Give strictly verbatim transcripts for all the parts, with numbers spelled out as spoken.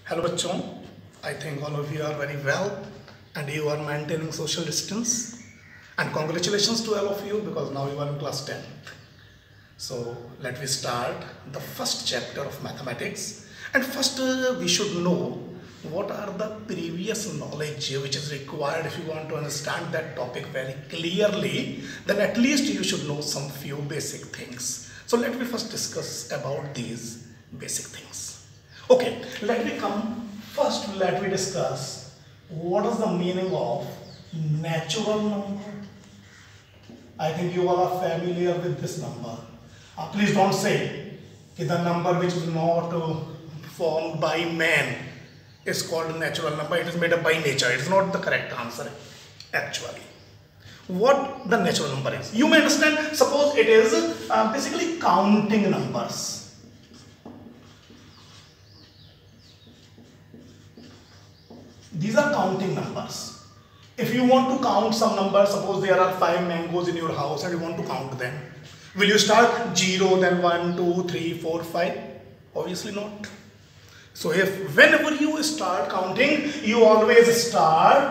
Hello बच्चों, I think all of you are very well and you are maintaining social distance, and congratulations to all of you because now you are in class tenth. So let me start the first chapter of mathematics, and first uh, we should know what are the previous knowledge which is required. If you want to understand that topic very clearly, then at least you should know some few basic things. So let me first discuss about these basic things. Okay, let me come first. Let me discuss what is the meaning of natural number. I think you all are familiar with this number. Uh, please don't say that the number which is not uh, formed by man is called natural number. It is made up by nature. It is not the correct answer actually. What the natural number is, you may understand. Suppose it is uh, basically counting numbers. These are counting numbers. If you want to count some numbers, suppose there are five mangoes in your house and you want to count them, will you start zero, then one, two, three, four, five? Obviously not. So if whenever you start counting, you always start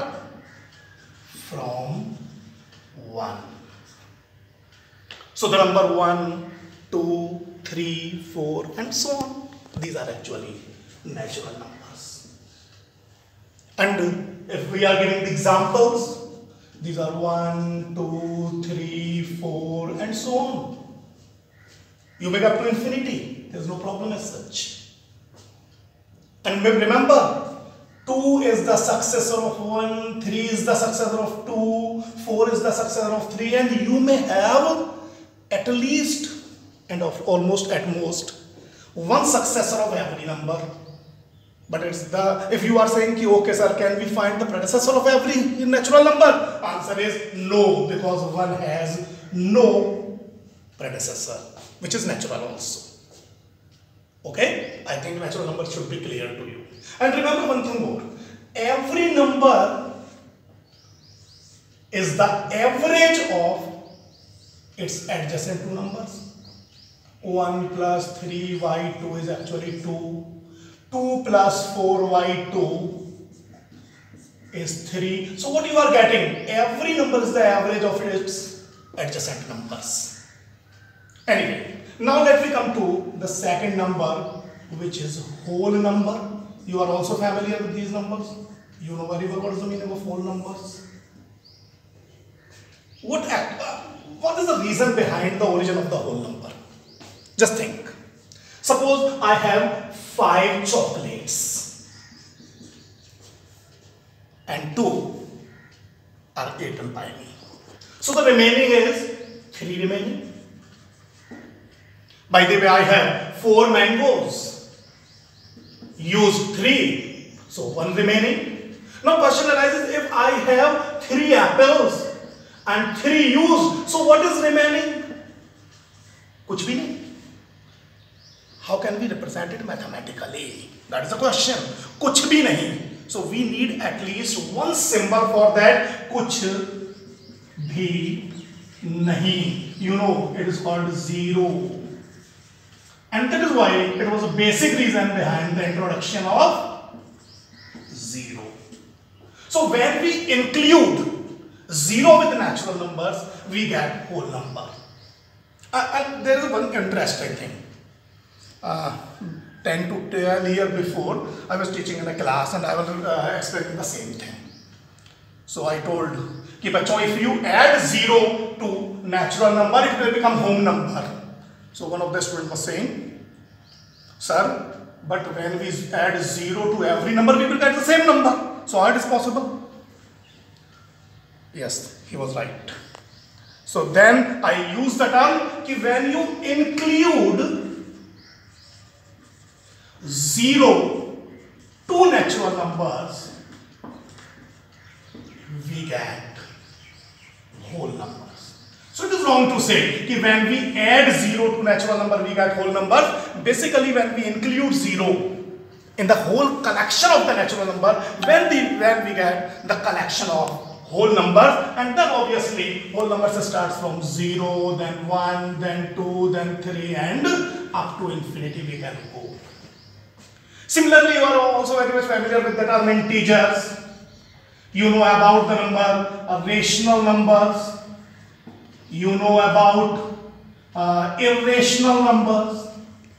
from one. So the number one, two, three, four, and so on. These are actually natural numbers. And if we are giving the examples, these are one, two, three, four, and so on. You make up to infinity. There is no problem as such. And remember, two is the successor of one, three is the successor of two, four is the successor of three, and you may have at least and of almost at most one successor of every number. But it's the, if you are saying, okay sir, can we find the predecessor of every natural number? Answer is no, because one has no predecessor, which is natural also. Okay, I think natural numbers should be clear to you. And remember one thing more, every number is the average of its adjacent two numbers. one plus three y two is actually two. two plus four y two is three. So what you are getting, every number is the average of its adjacent numbers. Anyway, now let me come to the second number, which is whole number. You are also familiar with these numbers. You know very well what is the meaning of whole numbers. What, uh, what is the reason behind the origin of the whole number? Just think. Suppose I have five chocolates and two are eaten by me. So the remaining is three remaining. By the way, I have four mangoes, used three, so one remaining. Now question arises, if I have three apples and three used, so what is remaining? Kuch bhi nahi. How can we represent it mathematically? That is the question. Kuch bhi nahi. So we need at least one symbol for that. Kuch bhi nahi. You know, it is called zero. And that is why it was a basic reason behind the introduction of zero. So when we include zero with natural numbers, we get whole number. Uh, and there is one interesting thing. Uh, ten to twelve years before, I was teaching in a class and I was uh, explaining the same thing. So I told, ki bachcho, if you add zero to natural number, it will become whole number. So one of the students was saying, sir, but when we add zero to every number, we will get the same number. So how it is possible? Yes, he was right. So then I use the term ki when you include zero to natural numbers, we get whole numbers. So it is wrong to say that when we add zero to natural number, we get whole numbers. Basically, when we include zero in the whole collection of the natural number, when, the, when we get the collection of whole numbers, and then obviously whole numbers starts from zero, then one, then two, then three, and up to infinity we can go. Similarly, you are also very much familiar with the term integers. You know about the number of rational numbers. You know about uh, irrational numbers.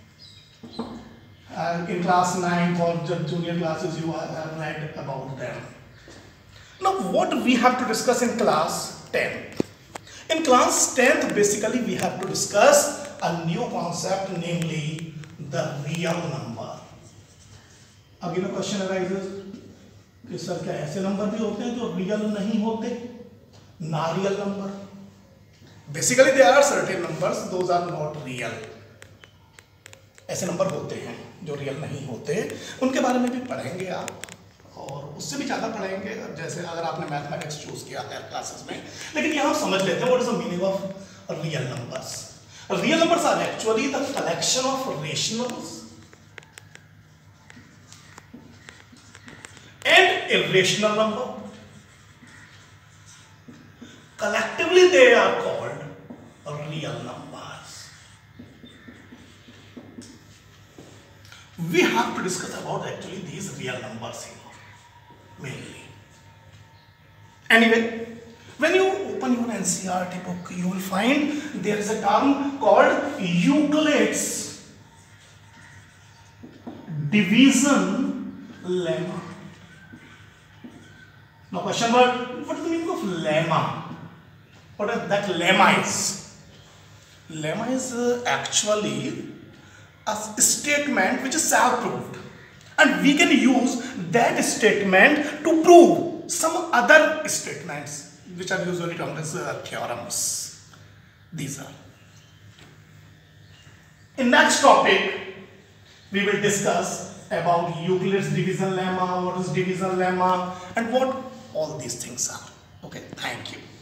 Uh, in class nine or junior classes, you have read about them. Now, what we have to discuss in class ten? In class tenth, basically, we have to discuss a new concept, namely the real number. Again, a question arises कि sir क्या ऐसे number भी होते हैं जो real नहीं होते, ना real number? Basically, there are certain numbers, those are not real. ऐसे नंबर होते हैं जो रियल नहीं होते, उनके बारे में भी पढ़ेंगे आप, और उससे भी ज़्यादा पढ़ेंगे जैसे अगर आपने मैथमेटिक्स चूज किया है क्लासेस में. लेकिन यहाँ समझ लेते हैं what is the meaning of real numbers. Real numbers are actually the collection of rationals and irrational number. Collectively they are called real numbers. We have to discuss about actually these real numbers here mainly. Anyway, when you open your N C E R T book, you will find there is a term called Euclid's division lemma. Now question word, what is the meaning of lemma? What is that lemma is? Lemma is uh, actually a statement which is self-proved, and we can use that statement to prove some other statements which are usually termed as uh, theorems. These are. In next topic, we will discuss about Euclid's division lemma, what is division lemma, and what all these things are. Okay, thank you.